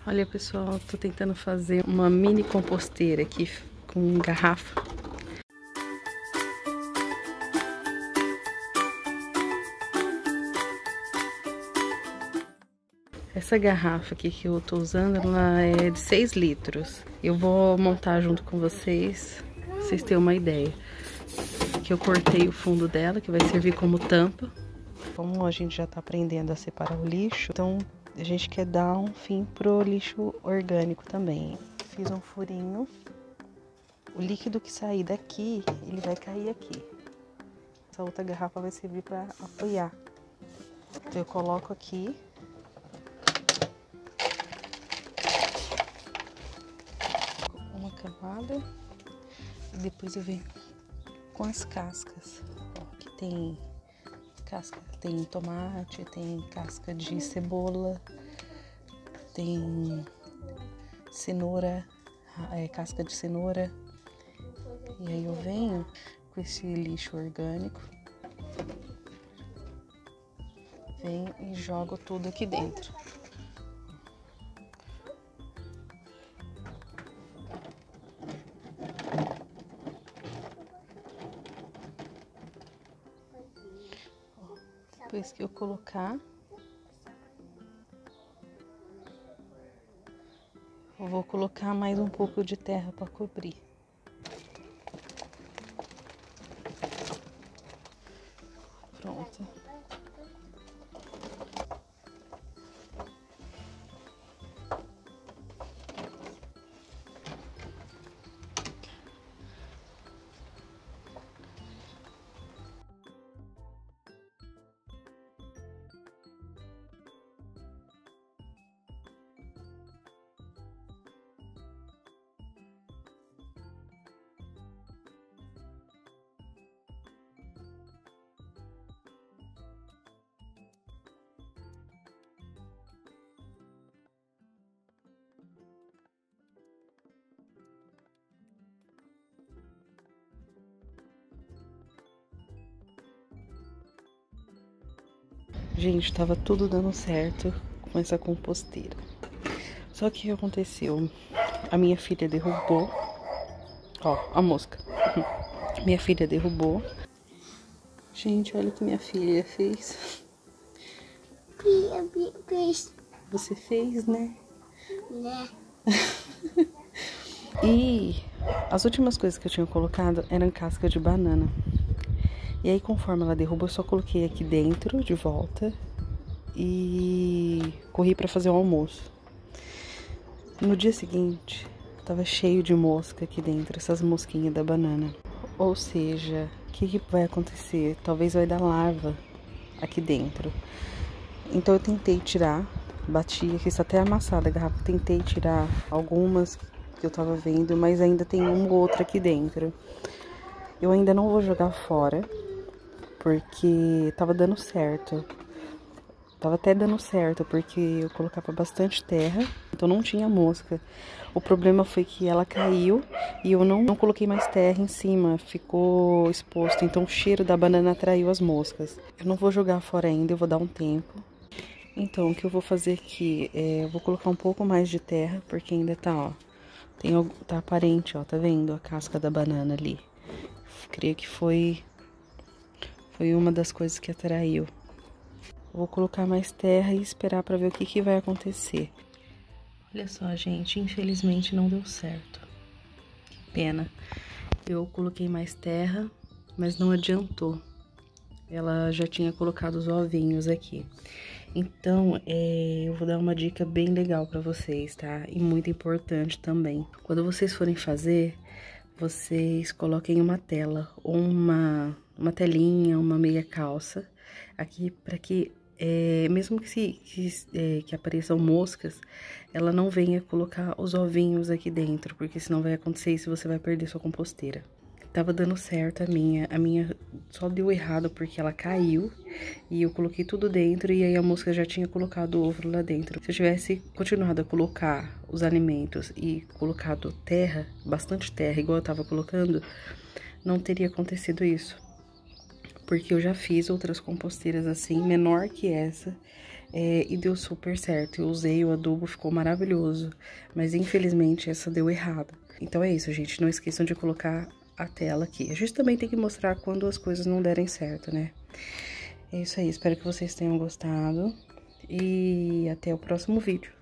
Olha, pessoal, tô tentando fazer uma mini composteira aqui com garrafa. Essa garrafa aqui que eu tô usando, ela é de 6 litros. Eu vou montar junto com vocês, pra vocês terem uma ideia. Aqui eu cortei o fundo dela, que vai servir como tampa. Como a gente já tá aprendendo a separar o lixo, então a gente quer dar um fim pro lixo orgânico também. Fiz um furinho. O líquido que sair daqui, ele vai cair aqui. Essa outra garrafa vai servir para apoiar. Então eu coloco aqui. Uma camada. E depois eu venho com as cascas. Ó, aqui tem casca, tem tomate, tem casca de cebola, tem cenoura, casca de cenoura. E aí eu venho com esse lixo orgânico, venho e jogo tudo aqui dentro. Depois que eu colocar, eu vou colocar mais um pouco de terra para cobrir. Pronto. Gente, tava tudo dando certo com essa composteira. Só que o que aconteceu? A minha filha derrubou. Ó, a mosca. Minha filha derrubou. Gente, olha o que minha filha fez. Você fez, né? Né. E as últimas coisas que eu tinha colocado eram casca de banana. E aí, conforme ela derrubou, eu só coloquei aqui dentro, de volta. E corri pra fazer o almoço. No dia seguinte, tava cheio de mosca aqui dentro, essas mosquinhas da banana. Ou seja, o que vai acontecer? Talvez vai dar larva aqui dentro. Então eu tentei tirar, bati aqui, está até amassada a garrafa. Tentei tirar algumas que eu tava vendo, mas ainda tem uma ou outra aqui dentro. Eu ainda não vou jogar fora, porque tava dando certo. Tava até dando certo, porque eu colocava bastante terra, então não tinha mosca. O problema foi que ela caiu e eu não coloquei mais terra em cima, ficou exposto. Então o cheiro da banana atraiu as moscas. Eu não vou jogar fora ainda, eu vou dar um tempo. Então o que eu vou fazer aqui eu vou colocar um pouco mais de terra, porque ainda tá, ó. Tá aparente, ó, tá vendo a casca da banana ali? Creio que foi uma das coisas que atraiu. Vou colocar mais terra e esperar pra ver o que vai acontecer. Olha só, gente, infelizmente não deu certo. Que pena. Eu coloquei mais terra, mas não adiantou. Ela já tinha colocado os ovinhos aqui. Então, eu vou dar uma dica bem legal pra vocês, tá? E muito importante também. Quando vocês forem fazer, vocês coloquem uma tela ou uma telinha, uma meia calça aqui para que mesmo que apareçam moscas, ela não venha colocar os ovinhos aqui dentro, porque senão vai acontecer isso e você vai perder sua composteira. Tava dando certo a minha só deu errado porque ela caiu e eu coloquei tudo dentro e aí a mosca já tinha colocado o ovo lá dentro. Se eu tivesse continuado a colocar os alimentos e colocado terra, bastante terra, igual eu tava colocando, não teria acontecido isso. Porque eu já fiz outras composteiras assim, menor que essa. e deu super certo. Eu usei o adubo, ficou maravilhoso, mas infelizmente essa deu errado. Então é isso, gente, não esqueçam de colocar a tela aqui. A gente também tem que mostrar quando as coisas não derem certo, né? É isso aí, espero que vocês tenham gostado e até o próximo vídeo.